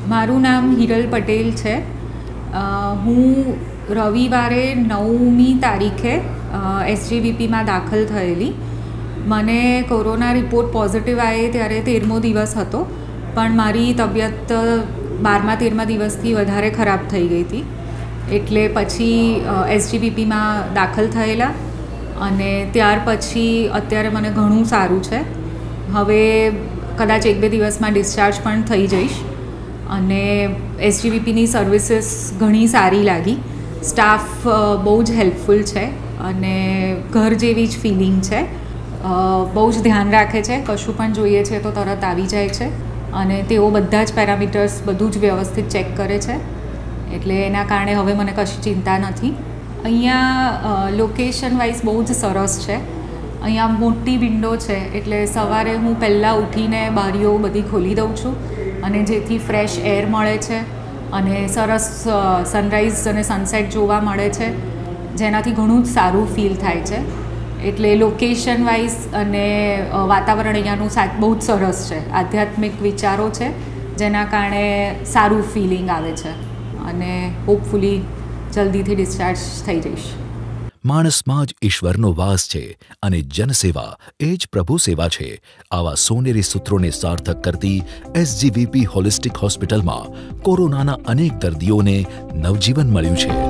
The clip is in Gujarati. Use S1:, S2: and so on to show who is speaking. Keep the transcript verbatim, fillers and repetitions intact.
S1: મારું નામ હિરલ પટેલ છે. હું રવિવારે નવમી તારીખે એસજીવીપીમાં દાખલ થયેલી. મને કોરોના રિપોર્ટ પોઝિટિવ આવે ત્યારે તેરમો દિવસ હતો, પણ મારી તબિયત બારમા તેરમા દિવસથી વધારે ખરાબ થઈ ગઈ હતી. એટલે પછી એસજીવીપીમાં દાખલ થયેલા અને ત્યાર પછી અત્યારે મને ઘણું સારું છે. હવે કદાચ એક બે દિવસમાં ડિસ્ચાર્જ પણ થઈ જઈશ. અને એસજીવીપીની સર્વિસીસ ઘણી સારી લાગી. સ્ટાફ બહુ જ હેલ્પફુલ છે અને ઘર જેવી જ ફિલિંગ છે. બહુ જ ધ્યાન રાખે છે, કશું પણ જોઈએ છે તો તરત આવી જાય છે અને તેઓ બધા જ પેરામીટર્સ બધું જ વ્યવસ્થિત ચેક કરે છે. એટલે એના કારણે હવે મને કશી ચિંતા નથી. અહીંયા લોકેશન વાઇઝ બહુ જ સરસ છે. અહીંયા મોટી વિન્ડો છે, એટલે સવારે હું પહેલાં ઉઠીને બારીઓ બધી ખોલી દઉં છું અને જેથી ફ્રેશ એર મળે છે અને સરસ સનરાઈઝ અને સનસેટ જોવા મળે છે, જેનાથી ઘણું જ સારું ફીલ થાય છે. એટલે લોકેશન વાઇઝ અને વાતાવરણ અહીંયાનું સા બહુ જ સરસ છે. આધ્યાત્મિક વિચારો છે, જેના કારણે સારું ફિલિંગ આવે છે અને હોપફુલી જલ્દીથી ડિસ્ચાર્જ થઈ જઈશ.
S2: માણસમાં જ ઈશ્વરનો વાસ છે અને જનસેવા એ જ પ્રભુ સેવા છે. આવા સોનેરી સૂત્રોને સાર્થક કરતી એસજીવીપી હોલિસ્ટિક હોસ્પિટલમાં કોરોનાના અનેક દર્દીઓને નવજીવન મળ્યું છે.